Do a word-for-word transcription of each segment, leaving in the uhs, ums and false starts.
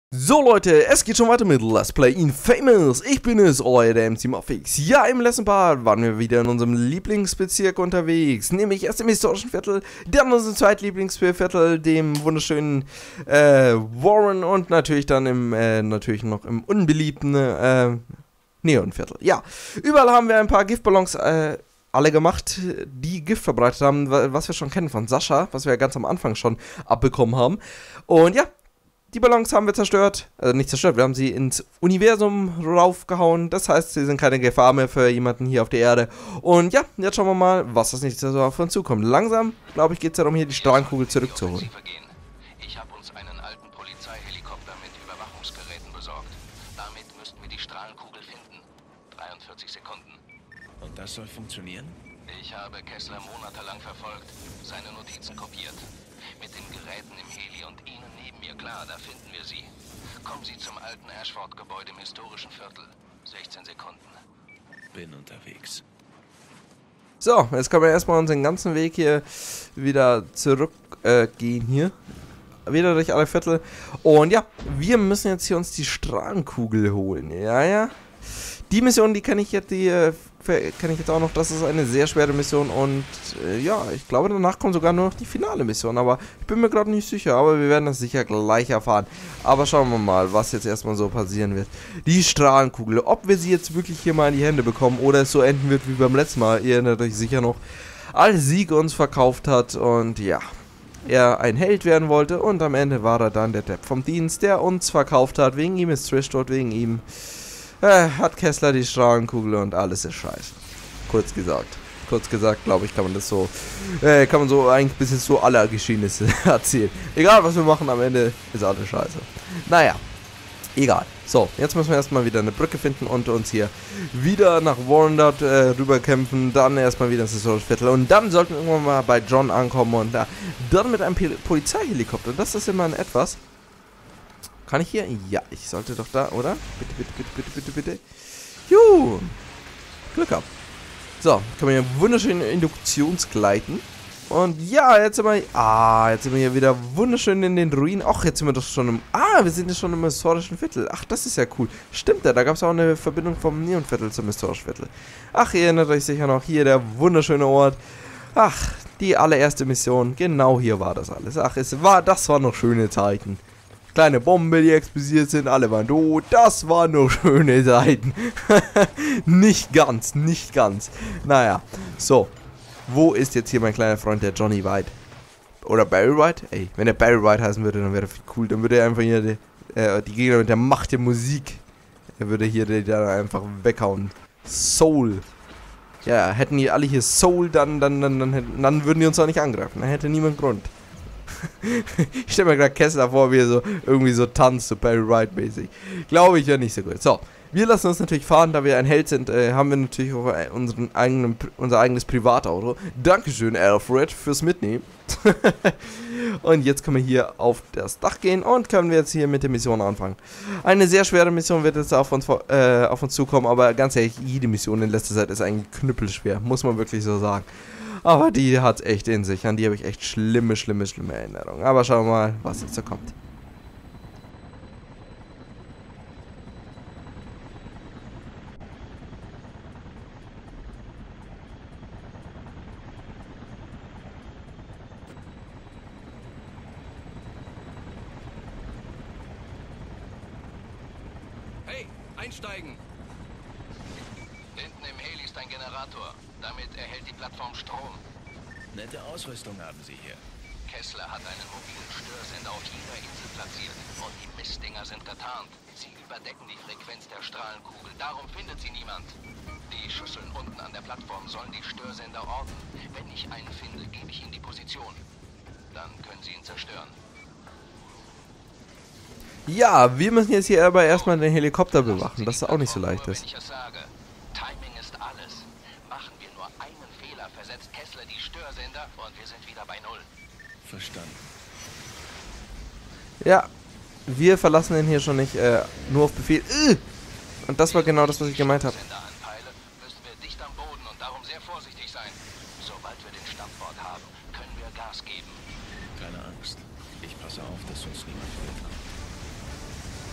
So Leute, es geht schon weiter mit Let's Play Infamous. Ich bin es, euer der M C Muffix. Ja, im letzten Part waren wir wieder in unserem Lieblingsbezirk unterwegs, nämlich erst im historischen Viertel, dann in unserem zweitlieblingsviertel, dem wunderschönen äh, Warren und natürlich dann im, äh, natürlich noch im unbeliebten äh, Neonviertel. Ja, überall haben wir ein paar Giftballons äh, alle gemacht, die Gift verbreitet haben, was wir schon kennen von Sascha, was wir ja ganz am Anfang schon abbekommen haben. Und ja, die Ballons haben wir zerstört, also nicht zerstört, wir haben sie ins Universum raufgehauen. Das heißt, sie sind keine Gefahr mehr für jemanden hier auf der Erde. Und ja, jetzt schauen wir mal, was das nächste so auf uns zukommt. Langsam, glaube ich, geht es darum, hier die Strahlenkugel zurückzuholen. Ich habe uns einen alten Polizeihelikopter mit Überwachungsgeräten besorgt. Damit müssten wir die Strahlenkugel finden. dreiundvierzig Sekunden. Und das soll funktionieren? Ich habe Kessler monatelang verfolgt, seine Notizen kopiert. Mit den Geräten im Heli und Ihnen neben mir, klar, da finden wir sie. Kommen Sie zum alten Ashford-Gebäude im historischen Viertel. sechzehn Sekunden. Bin unterwegs. So, jetzt können wir erstmal unseren ganzen Weg hier wieder zurückgehen äh, gehen hier. Wieder durch alle Viertel. Und ja, wir müssen jetzt hier uns die Strahlenkugel holen. Ja, ja. Die Mission, die kenne ich jetzt, die äh, kenne ich jetzt auch noch. Das ist eine sehr schwere Mission und äh, ja, ich glaube, danach kommt sogar nur noch die finale Mission. Aber ich bin mir gerade nicht sicher, aber wir werden das sicher gleich erfahren. Aber schauen wir mal, was jetzt erstmal so passieren wird. Die Strahlenkugel, ob wir sie jetzt wirklich hier mal in die Hände bekommen oder es so enden wird wie beim letzten Mal. Ihr erinnert euch sicher noch, als Sieg uns verkauft hat und ja, er ein Held werden wollte und am Ende war er dann der Depp vom Dienst, der uns verkauft hat. Wegen ihm ist Trish dort, wegen ihm Äh, hat Kessler die Strahlenkugel und alles ist scheiße. Kurz gesagt. Kurz gesagt, glaube ich, kann man das so, äh, kann man so eigentlich bis jetzt so alle Geschehnisse erzählen. Egal, was wir machen, am Ende ist alles scheiße. Naja, egal. So, jetzt müssen wir erstmal wieder eine Brücke finden und uns hier wieder nach Warren dort äh, rüber kämpfen. Dann erstmal wieder ins historische Viertel und dann sollten wir irgendwann mal bei John ankommen und äh, dann mit einem Pol- Polizeihelikopter. Das ist immer ein etwas. Kann ich hier? Ja, ich sollte doch da, oder? Bitte, bitte, bitte, bitte, bitte, bitte. Juhu. Glück gehabt. So, können wir hier wunderschön Induktionsgleiten. Und ja, jetzt sind wir... Ah, jetzt sind wir hier wieder wunderschön in den Ruinen. Ach, jetzt sind wir doch schon im... Ah, wir sind jetzt schon im historischen Viertel. Ach, das ist ja cool. Stimmt ja, da gab es auch eine Verbindung vom Neonviertel zum historischen Viertel. Ach, ihr erinnert euch sicher noch. Hier der wunderschöne Ort. Ach, die allererste Mission. Genau hier war das alles. Ach, es war... Das waren noch schöne Zeiten. Kleine Bombe, die explodiert sind, alle waren tot. Das waren nur schöne Zeiten. Nicht ganz, nicht ganz. Naja, so. Wo ist jetzt hier mein kleiner Freund, der Johnny White? Oder Barry White? Ey, wenn er Barry White heißen würde, dann wäre das viel cool. Dann würde er einfach hier die, äh, die Gegner mit der Macht der Musik. Er würde hier die dann einfach weghauen. Soul. Ja, hätten die alle hier Soul, dann, dann, dann, dann, hätten, dann würden die uns auch nicht angreifen. Dann hätte niemand Grund. Ich stelle mir gerade Kessler vor, wie er so irgendwie so tanzt, so Barry White-mäßig. Glaube ich ja nicht so gut. So, wir lassen uns natürlich fahren, da wir ein Held sind, äh, haben wir natürlich auch unseren eigenen, unser eigenes Privatauto. Dankeschön, Alfred, fürs Mitnehmen. Und jetzt können wir hier auf das Dach gehen und können wir jetzt hier mit der Mission anfangen. Eine sehr schwere Mission wird jetzt auf uns, äh, auf uns zukommen, aber ganz ehrlich, jede Mission in letzter Zeit ist eigentlich knüppelschwer, muss man wirklich so sagen. Aber die hat echt in sich. An die habe ich echt schlimme, schlimme, schlimme Erinnerungen. Aber schauen wir mal, was jetzt so kommt. Hey, einsteigen! Hinten im Heli ist ein Generator. Damit erhält die Plattform Strom. Nette Ausrüstung haben Sie hier. Kessler hat einen mobilen Störsender auf jeder Insel platziert. Und die Mistdinger sind getarnt. Sie überdecken die Frequenz der Strahlenkugel. Darum findet sie niemand. Die Schüsseln unten an der Plattform sollen die Störsender orten. Wenn ich einen finde, gebe ich Ihnen die Position. Dann können Sie ihn zerstören. Ja, wir müssen jetzt hier aber erstmal den Helikopter bewachen, dass das auch nicht so leicht ist. Wenn ich es sage. Timing ist alles. Machen wir nur einen Fehler, versetzt Kessler die Störsender und wir sind wieder bei Null. Verstanden. Ja, wir verlassen den hier schon nicht äh, nur auf Befehl. Äh! Und das war genau das, was ich gemeint habe. Senderanteile müssen wir dicht am Boden und darum sehr vorsichtig sein. Sobald wir den Standort haben, können wir Gas geben. Keine Angst. Ich passe auf, dass uns niemand hört.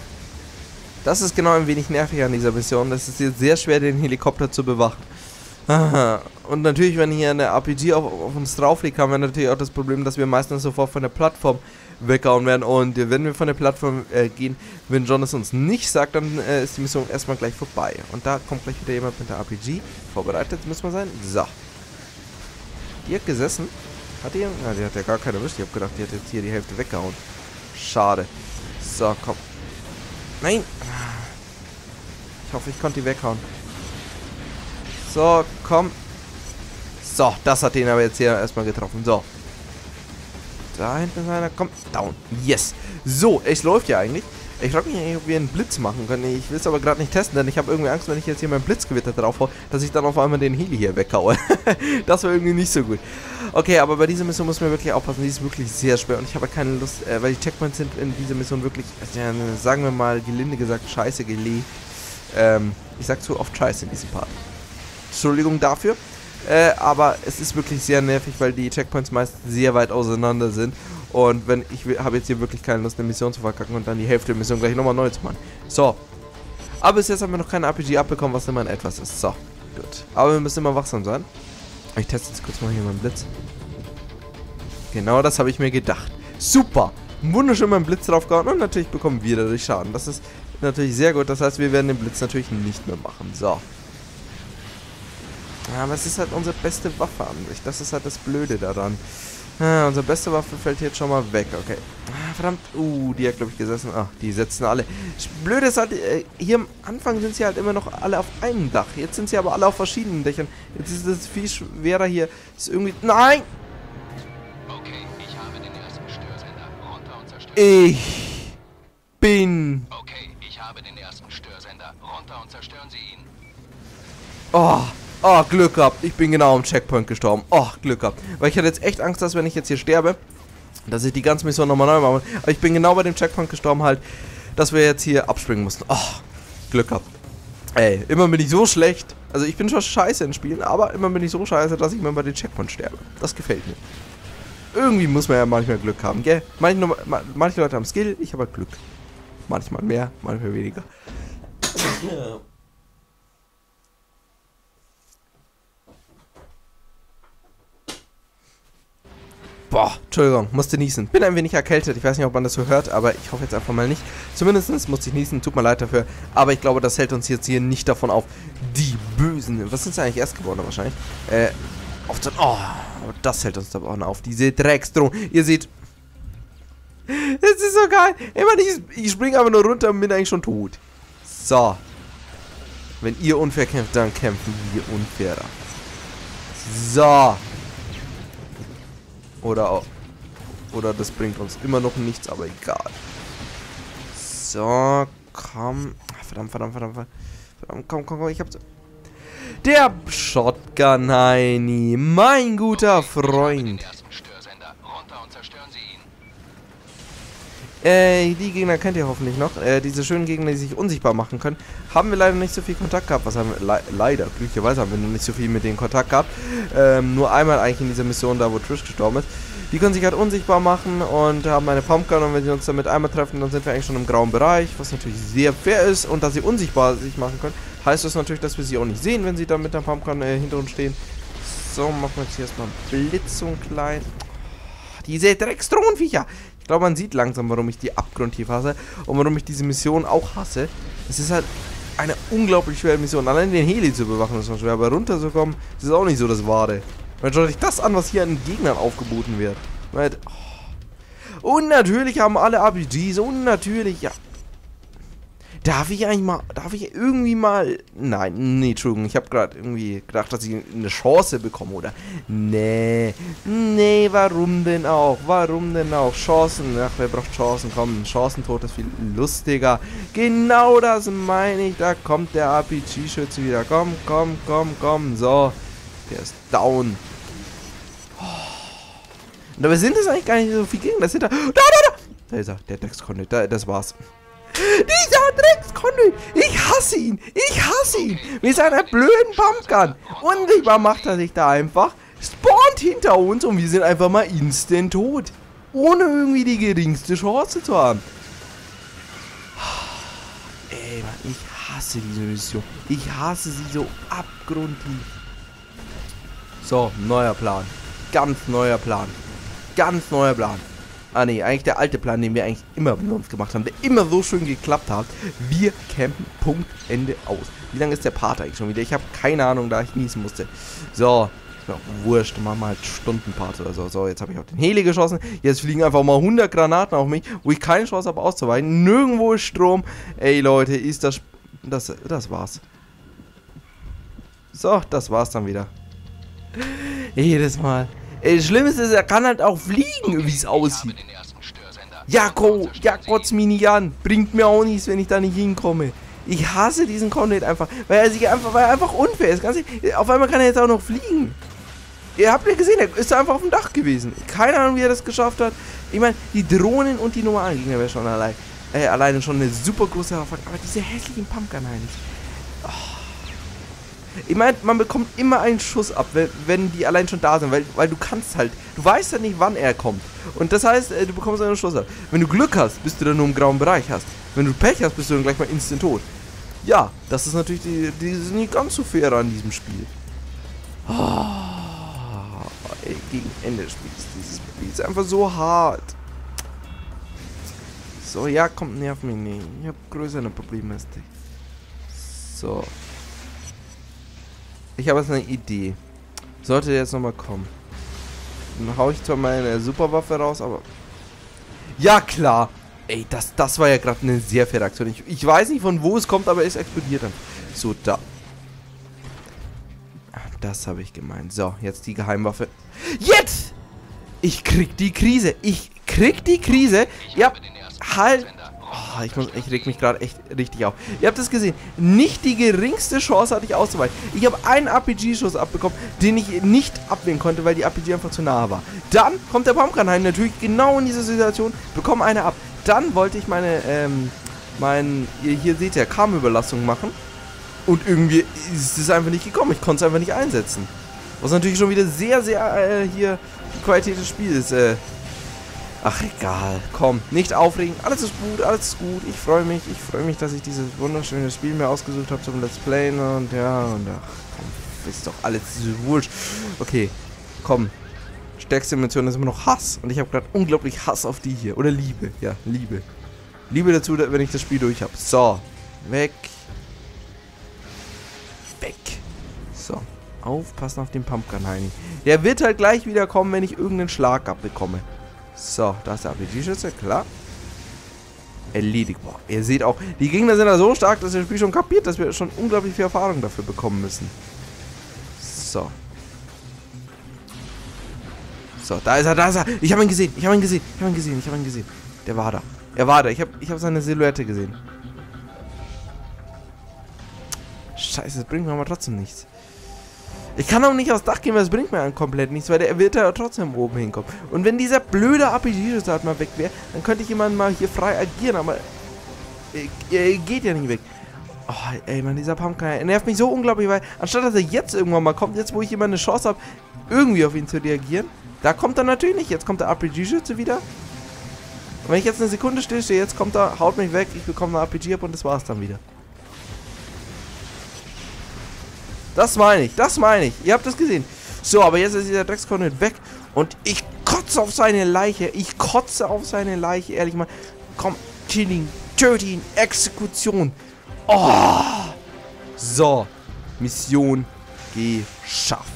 Das ist genau ein wenig nervig an dieser Mission. Es ist jetzt sehr schwer, den Helikopter zu bewachen. Aha. Und natürlich, wenn hier eine R P G auf, auf uns drauf liegt, haben wir natürlich auch das Problem, dass wir meistens sofort von der Plattform weghauen werden. Und wenn wir von der Plattform äh, gehen, wenn John es uns nicht sagt, dann äh, ist die Mission erstmal gleich vorbei. Und da kommt gleich wieder jemand mit der R P G. Vorbereitet müssen wir sein. So. Die hat gesessen. Hat die? Ja, die hat ja gar keine erwischt. Ich habe gedacht, die hat jetzt hier die Hälfte weggehauen. Schade. So, komm. Nein. Ich hoffe, ich konnte die weghauen. So, komm. So, das hat den aber jetzt hier erstmal getroffen. So. Da hinten ist einer. Komm, down. Yes. So, es läuft ja eigentlich. Ich frage mich eigentlich, ob wir einen Blitz machen können. Ich will es aber gerade nicht testen, denn ich habe irgendwie Angst, wenn ich jetzt hier mein Blitzgewitter drauf haue, dass ich dann auf einmal den Heli hier weghaue. Das wäre irgendwie nicht so gut. Okay, aber bei dieser Mission muss man wirklich aufpassen. Die ist wirklich sehr schwer und ich habe keine Lust, äh, weil die Checkpoints sind in dieser Mission wirklich, äh, sagen wir mal, gelinde gesagt, scheiße gelegt. Ähm, ich sag zu oft scheiße in diesem Part. Entschuldigung dafür. Äh, aber es ist wirklich sehr nervig, weil die Checkpoints meist sehr weit auseinander sind. Und wenn ich habe jetzt hier wirklich keine Lust, eine Mission zu verkacken und dann die Hälfte der Mission gleich nochmal neu zu machen. So. Aber bis jetzt haben wir noch keine R P G abbekommen, was immer ein etwas ist. So. Gut. Aber wir müssen immer wachsam sein. Ich teste jetzt kurz mal hier meinen Blitz. Genau das habe ich mir gedacht. Super. Wunderschön meinen Blitz draufgehauen und natürlich bekommen wir dadurch Schaden. Das ist natürlich sehr gut. Das heißt, wir werden den Blitz natürlich nicht mehr machen. So. Ja, aber es ist halt unsere beste Waffe an sich. Das ist halt das Blöde daran. Ah, unsere beste Waffe fällt jetzt schon mal weg. Okay. Ah, verdammt. Uh, die hat, glaube ich, gesessen. Ach, die setzen alle. Blöde ist halt, äh, hier am Anfang sind sie halt immer noch alle auf einem Dach. Jetzt sind sie aber alle auf verschiedenen Dächern. Jetzt ist es viel schwerer hier. Ist irgendwie... Nein! Okay, ich habe den ersten Störsender. Runter und zerstören. Ich bin... Okay, ich habe den ersten Störsender. Runter und zerstören Sie ihn. Oh... Oh, Glück gehabt. Ich bin genau am Checkpoint gestorben. Oh, Glück gehabt. Weil ich hatte jetzt echt Angst, dass wenn ich jetzt hier sterbe, dass ich die ganze Mission nochmal neu mache. Aber ich bin genau bei dem Checkpoint gestorben halt, dass wir jetzt hier abspringen mussten. Oh, Glück gehabt. Ey, immer bin ich so schlecht. Also ich bin schon scheiße in Spielen, aber immer bin ich so scheiße, dass ich immer bei den Checkpoint sterbe. Das gefällt mir. Irgendwie muss man ja manchmal Glück haben, gell? Manche, manche Leute haben Skill, ich habe Glück. Manchmal mehr, manchmal weniger. Ja. Boah, Entschuldigung, musste niesen. Bin ein wenig erkältet, ich weiß nicht, ob man das so hört, aber ich hoffe jetzt einfach mal nicht. Zumindest musste ich niesen, tut mir leid dafür. Aber ich glaube, das hält uns jetzt hier nicht davon auf, die Bösen, was sind sie eigentlich, Erstgeborene wahrscheinlich, äh, auf den, oh, das hält uns davon auf, diese Drecksdrohnen. Ihr seht, das ist so geil. Ich meine, ich, ich springe aber nur runter und bin eigentlich schon tot. So. Wenn ihr unfair kämpft, dann kämpfen wir unfairer. So. Oder auch, oder das bringt uns immer noch nichts, aber egal. So, komm. Verdammt, verdammt, verdammt, verdammt. Komm, komm, komm, ich hab's. Der Shotgun Heini, mein guter Freund. Äh, die Gegner kennt ihr hoffentlich noch. Äh, diese schönen Gegner, die sich unsichtbar machen können. Haben wir leider nicht so viel Kontakt gehabt. Was haben wir? Le leider, glücklicherweise haben wir noch nicht so viel mit denen Kontakt gehabt. Ähm, nur einmal eigentlich in dieser Mission, da wo Trish gestorben ist. Die können sich halt unsichtbar machen und haben eine Pumpgun. Und wenn sie uns damit einmal treffen, dann sind wir eigentlich schon im grauen Bereich. Was natürlich sehr fair ist. Und da sie unsichtbar sich machen können, heißt das natürlich, dass wir sie auch nicht sehen, wenn sie dann mit der Pumpgun äh, hinter uns stehen. So, machen wir jetzt hier erstmal Blitz so klein. Diese Drecksdrohnenviecher. Ich glaube, man sieht langsam, warum ich die abgrundtief hasse und warum ich diese Mission auch hasse. Es ist halt eine unglaublich schwere Mission. Allein den Heli zu bewachen ist schon schwer, aber runterzukommen, das ist auch nicht so das Wahre. Man schaut sich das an, was hier an Gegnern aufgeboten wird. Und natürlich haben alle R P Gs und natürlich, ja. Darf ich eigentlich mal, darf ich irgendwie mal, nein, nee, Entschuldigung, ich habe gerade irgendwie gedacht, dass ich eine Chance bekomme, oder? Nee, nee, warum denn auch, warum denn auch, Chancen, ach, wer braucht Chancen, komm, Chancentod ist viel lustiger, genau das meine ich, da kommt der R P G-Schütze wieder, komm, komm, komm, komm, so, der ist down. Und dabei sind es eigentlich gar nicht so viel Gegner, das sind da, da, da, da, da ist er, der Dreckskonduit, da, das war's. Dieser Dreckskonduit! Ich hasse ihn! Ich hasse ihn! Mit seiner blöden Pumpgun! Unsichtbar macht er sich da einfach, spawnt hinter uns und wir sind einfach mal instant tot. Ohne irgendwie die geringste Chance zu haben. Ey, Mann, ich hasse diese Mission. Ich hasse sie so abgrundtief. So, neuer Plan. Ganz neuer Plan. Ganz neuer Plan. Ah ne, eigentlich der alte Plan, den wir eigentlich immer mit uns gemacht haben, der immer so schön geklappt hat. Wir campen, Punkt, Ende, aus. Wie lange ist der Part eigentlich schon wieder? Ich habe keine Ahnung, da ich niesen musste. So, ist mir auch wurscht, machen wir halt Stundenpart oder so. So, jetzt habe ich auf den Heli geschossen. Jetzt fliegen einfach mal hundert Granaten auf mich, wo ich keine Chance habe auszuweichen. Nirgendwo ist Strom. Ey Leute, ist das... Das, das war's. So, das war's dann wieder. Jedes Mal. Ey, das Schlimme ist, er kann halt auch fliegen, wie es aussieht. Ja, Ko, ja, kotz mich nicht an. Bringt mir auch nichts, wenn ich da nicht hinkomme. Ich hasse diesen Content einfach, weil er sich einfach, weil er einfach unfair ist. Ganz ehrlich, auf einmal kann er jetzt auch noch fliegen. Ihr habt ja gesehen, er ist einfach auf dem Dach gewesen. Keine Ahnung, wie er das geschafft hat. Ich meine, die Drohnen und die normalen Gegner wäre schon allein, äh, alleine schon eine super große Herausforderung. Aber diese hässlichen Pumpkin-Heinis. Oh. Ich meine, man bekommt immer einen Schuss ab, wenn, wenn die allein schon da sind, weil, weil du kannst halt, du weißt ja nicht, wann er kommt. Und das heißt, du bekommst einen Schuss ab. Wenn du Glück hast, bist du dann nur im grauen Bereich hast. Wenn du Pech hast, bist du dann gleich mal instant tot. Ja, das ist natürlich die, die ist nicht ganz so fair an diesem Spiel. Oh, ey, gegen Ende des Spiels, dieses Spiel ist einfach so hart. So, ja, komm, nerv mich nicht. Ich hab größere Probleme als dich. So. Ich habe jetzt eine Idee. Sollte der jetzt nochmal kommen. Dann hau ich zwar meine Superwaffe raus, aber... Ja, klar! Ey, das, das war ja gerade eine sehr faire Aktion. Ich, ich weiß nicht, von wo es kommt, aber es explodiert dann. So, da. Das habe ich gemeint. So, jetzt die Geheimwaffe. Jetzt! Ich krieg die Krise. Ich krieg die Krise. Ja, halt... Oh, ich, muss, ich reg mich gerade echt richtig auf. Ihr habt es gesehen. Nicht die geringste Chance hatte ich auszuweichen. Ich habe einen R P G-Schuss abbekommen, den ich nicht abwehren konnte, weil die R P G einfach zu nahe war. Dann kommt der Pumpkin heim, natürlich genau in dieser Situation, bekomme eine ab. Dann wollte ich meine, ähm, mein, ihr hier seht ihr, Karmenüberlassung machen. Und irgendwie ist es einfach nicht gekommen. Ich konnte es einfach nicht einsetzen. Was natürlich schon wieder sehr, sehr, äh, hier die Qualität des Spiels, äh, ach, egal. Komm, nicht aufregen. Alles ist gut, alles ist gut. Ich freue mich. Ich freue mich, dass ich dieses wunderschöne Spiel mir ausgesucht habe zum Let's Playen. Und ja, und ach, komm, ist doch alles wurscht. Okay, komm. Stärkste Emotion ist immer noch Hass. Und ich habe gerade unglaublich Hass auf die hier. Oder Liebe. Ja, Liebe. Liebe dazu, wenn ich das Spiel durch habe. So. Weg. Weg. So. Aufpassen auf den Pumpkin-Heini. Der wird halt gleich wieder kommen, wenn ich irgendeinen Schlag abbekomme. So, da ist der R P G-Schütze, klar. Erledigt. Boah, ihr seht auch, die Gegner sind da so stark, dass ihr das Spiel schon kapiert, dass wir schon unglaublich viel Erfahrung dafür bekommen müssen. So. So, da ist er, da ist er. Ich habe ihn gesehen, ich habe ihn gesehen, ich habe ihn gesehen, ich habe ihn gesehen. Der war da. Er war da. Ich habe ich hab seine Silhouette gesehen. Scheiße, das bringt mir aber trotzdem nichts. Ich kann auch nicht aufs Dach gehen, weil es bringt mir komplett nichts, weil der wird ja trotzdem oben hinkommen. Und wenn dieser blöde R P G-Schuss halt mal weg wäre, dann könnte ich jemanden mal hier frei agieren, aber er geht ja nicht weg. Oh, ey, Mann, dieser Pumpkin, er nervt mich so unglaublich, weil anstatt dass er jetzt irgendwann mal kommt, jetzt wo ich immer eine Chance habe, irgendwie auf ihn zu reagieren, da kommt er natürlich nicht. Jetzt kommt der R P G-Schütze wieder. Und wenn ich jetzt eine Sekunde stillstehe, jetzt kommt er, haut mich weg, ich bekomme eine R P G ab und das war's dann wieder. Das meine ich, das meine ich. Ihr habt das gesehen. So, aber jetzt ist dieser Dreckskornet weg. Und ich kotze auf seine Leiche. Ich kotze auf seine Leiche, ehrlich mal. Komm, chilling, töten, Exekution. Oh. So, Mission geschafft.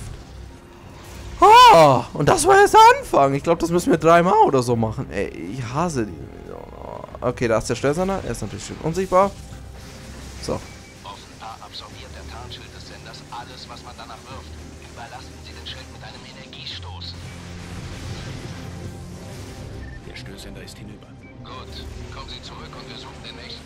Oh, und das war erst der Anfang. Ich glaube, das müssen wir dreimal oder so machen. Ey, ich hasse die. Okay, da ist der Steuersender. Er ist natürlich schön unsichtbar. So. Absorbiert der Tarnschild des Senders alles, was man danach wirft. Überlassen Sie den Schild mit einem Energiestoß. Der Störsender ist hinüber. Gut, kommen Sie zurück und wir suchen den nächsten.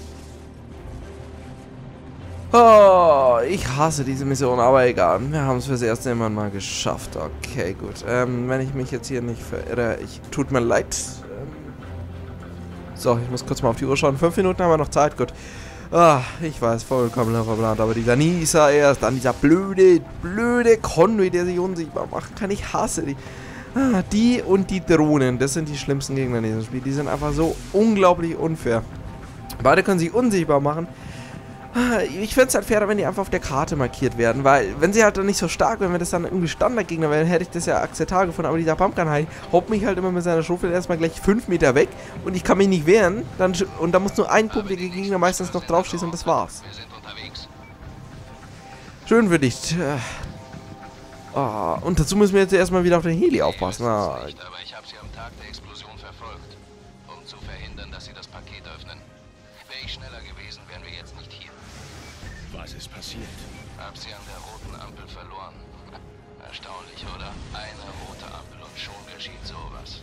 Oh, ich hasse diese Mission, aber egal. Wir haben es fürs erste Mal mal geschafft. Okay, gut. Ähm, wenn ich mich jetzt hier nicht verirre, ich tut mir leid. Ähm, so, ich muss kurz mal auf die Uhr schauen. Fünf Minuten haben wir noch Zeit, gut. Ah, ich weiß, vollkommen verplant, aber dieser Nisa erst, dann dieser blöde, blöde Conway, der sich unsichtbar machen kann. Ich hasse die. Ah, die und die Drohnen, das sind die schlimmsten Gegner in diesem Spiel. Die sind einfach so unglaublich unfair. Beide können sich unsichtbar machen. Ich fände es halt fairer, wenn die einfach auf der Karte markiert werden, weil wenn sie halt dann nicht so stark wären, wenn das dann irgendwie Standardgegner wären, hätte ich das ja akzeptabel gefunden, aber dieser Pumpkin Heini haut mich halt immer mit seiner Schaufel erstmal gleich fünf Meter weg und ich kann mich nicht wehren, dann, und da muss nur ein publiker Gegner meistens noch draufschießen und das war's. Wir sind unterwegs. Schön für dich. Oh, und dazu müssen wir jetzt erstmal wieder auf den Heli aufpassen. Ah. Nicht, aber ich habe sie am Tag der Explosion verfolgt, um zu verhindern, dass sie das Paket öffnen. Wäre ich schneller gewesen, wären wir jetzt nicht hier. Was ist passiert? Hab sie an der roten Ampel verloren. Erstaunlich, oder? Eine rote Ampel und schon geschieht sowas.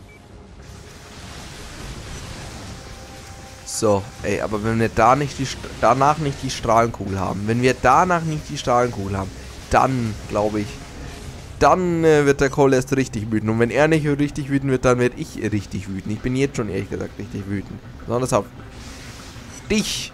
So, ey, aber wenn wir da nicht die, danach nicht die Strahlenkugel haben, wenn wir danach nicht die Strahlenkugel haben, dann, glaube ich, dann äh, wird der Cole erst richtig wütend. Und wenn er nicht richtig wütend wird, dann werde ich richtig wütend. Ich bin jetzt schon, ehrlich gesagt, richtig wütend. Besonders auf dich.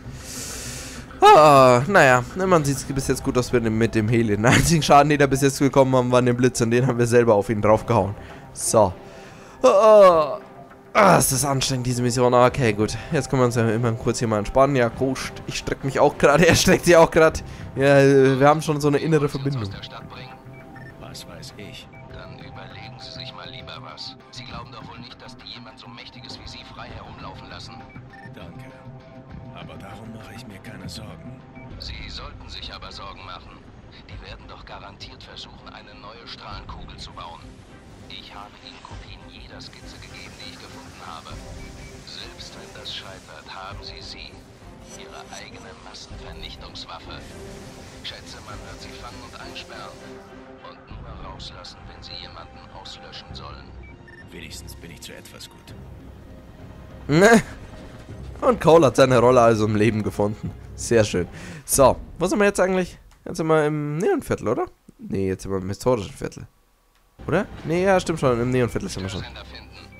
Ah, naja, man sieht es bis jetzt gut aus mit dem Heli. Den einzigen Schaden, den wir bis jetzt bekommen haben, war den Blitz und den haben wir selber auf ihn draufgehauen. So. Ah, ah, ist das anstrengend, diese Mission. Okay, gut. Jetzt können wir uns ja immer kurz hier mal entspannen. Ja, Coach, ich strecke mich auch gerade. Er streckt sich auch gerade. Ja, wir haben schon so eine innere Verbindung. Aus der Stadt bringen? Was weiß ich? Dann überlegen Sie sich mal lieber was. Sie glauben doch wohl nicht, dass die jemand so Mächtiges wie Sie frei herumlaufen lassen. Danke. Aber darum mache ich mir keine Sorgen. Sie sollten sich aber Sorgen machen. Die werden doch garantiert versuchen, eine neue Strahlenkugel zu bauen. Ich habe Ihnen Kopien jeder Skizze gegeben, die ich gefunden habe. Selbst wenn das scheitert, haben Sie sie. Ihre eigene Massenvernichtungswaffe. Schätze, man wird sie fangen und einsperren. Und nur rauslassen, wenn sie jemanden auslöschen sollen. Wenigstens bin ich zu etwas gut. Ne? Und Cole hat seine Rolle also im Leben gefunden. Sehr schön. So, wo sind wir jetzt eigentlich? Jetzt sind wir im Neonviertel, oder? Ne, jetzt sind wir im historischen Viertel. Oder? Ne, ja, stimmt schon. Im Neonviertel sind wir schon. Störsender finden.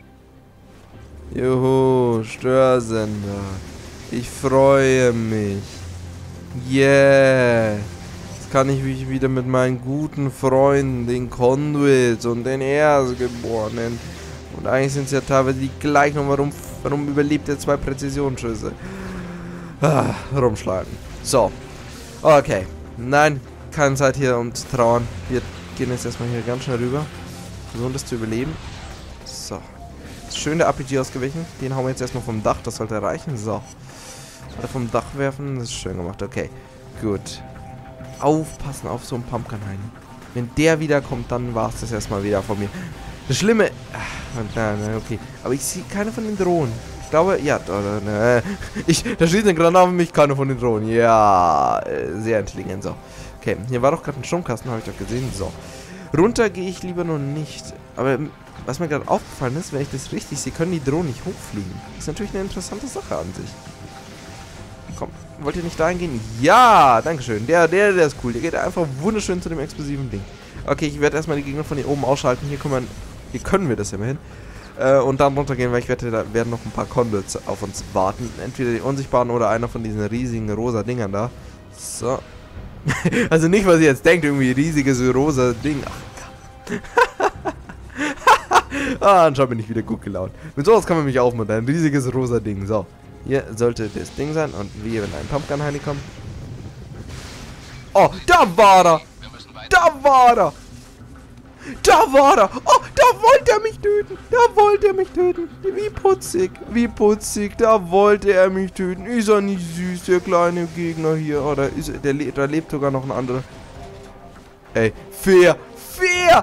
Juhu, Störsender. Ich freue mich. Yeah. Jetzt kann ich mich wieder mit meinen guten Freunden, den Conduits und den Erstgeborenen. Und eigentlich sind es ja teilweise die gleichen. Und warum, warum überlebt er zwei Präzisionsschüsse? Ah, rumschlagen. So. Okay. Nein, keine Zeit hier, um zu trauern. Wir gehen jetzt erstmal hier ganz schnell rüber. Versuchen das zu überleben. So. Schön der R P G ausgewichen. Den hauen wir jetzt erstmal vom Dach. Das sollte reichen. So. Oder vom Dach werfen. Das ist schön gemacht. Okay. Gut. Aufpassen auf so einen Pumpkin Heini. Wenn der wiederkommt, dann war es das erstmal wieder von mir. Das Schlimme... Ach, nein, nein, okay. Aber ich sehe keine von den Drohnen. Ich glaube, ja, oder, ne, ich, da schießt ein Granat auf mich, keine von den Drohnen. Ja, äh, sehr intelligent, so. Okay, hier war doch gerade ein Stromkasten, habe ich doch gesehen, so. Runter gehe ich lieber noch nicht. Aber was mir gerade aufgefallen ist, wenn ich das richtig sehe, können die Drohnen nicht hochfliegen. Das ist natürlich eine interessante Sache an sich. Komm, wollt ihr nicht dahin gehen? Ja, dankeschön. Der, der, der ist cool. Der geht einfach wunderschön zu dem explosiven Ding. Okay, ich werde erstmal die Gegner von hier oben ausschalten. Hier, wir, hier können wir das immerhin. Äh, und dann runtergehen, weil ich wette, da werden noch ein paar Conduits auf uns warten. Entweder die Unsichtbaren oder einer von diesen riesigen rosa Dingern da. So. Also nicht, was ihr jetzt denkt, irgendwie riesiges rosa Ding. Ach, ah, anscheinend bin ich wieder gut gelaunt. Mit sowas kann man mich aufmuntern. Ein riesiges rosa Ding. So. Hier sollte das Ding sein. Und wie, wenn ein Pumpkin Heini kommt. Oh, da war er! Da war er! Da war er! Oh, da wollte er mich töten! Da wollte er mich töten! Wie putzig! Wie putzig! Da wollte er mich töten! Ist er nicht süß, der kleine Gegner hier? Oder ist er, der le da lebt sogar noch ein anderer. Ey, fair! Fair!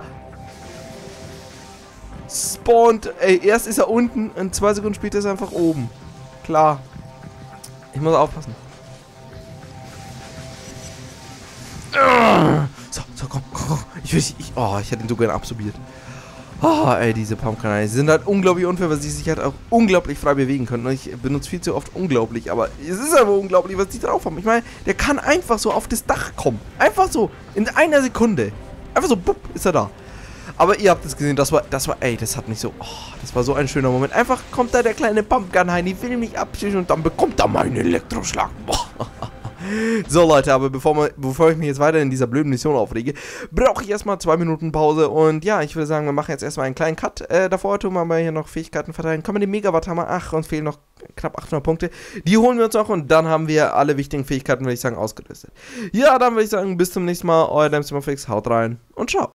Spawnt! Ey, erst ist er unten und zwei Sekunden später ist er einfach oben. Klar. Ich muss aufpassen. So, so, komm, komm, komm. Ich will, ich, oh, ich hätte ihn so gerne absorbiert. Oh, ey, diese Pumpkin, sie sind halt unglaublich unfair, weil sie sich halt auch unglaublich frei bewegen können. Und ich benutze viel zu oft unglaublich, aber es ist aber unglaublich, was die drauf haben. Ich meine, der kann einfach so auf das Dach kommen. Einfach so, in einer Sekunde. Einfach so, bupp, ist er da. Aber ihr habt es gesehen, das war, das war, ey, das hat mich so, oh, das war so ein schöner Moment. Einfach kommt da der kleine Pumpkin Heini, will mich abschießen und dann bekommt er meinen Elektroschlag. Boah. So Leute, aber bevor, wir, bevor ich mich jetzt weiter in dieser blöden Mission aufrege, brauche ich erstmal zwei Minuten Pause. Und ja, ich würde sagen, wir machen jetzt erstmal einen kleinen Cut. Äh, davor tun wir mal hier noch Fähigkeiten verteilen. Kommen wir den Megawatt-Hammer. Ach, uns fehlen noch knapp achthundert Punkte. Die holen wir uns noch und dann haben wir alle wichtigen Fähigkeiten, würde ich sagen, ausgerüstet. Ja, dann würde ich sagen, bis zum nächsten Mal. Euer Dämstermann Fix, haut rein und ciao.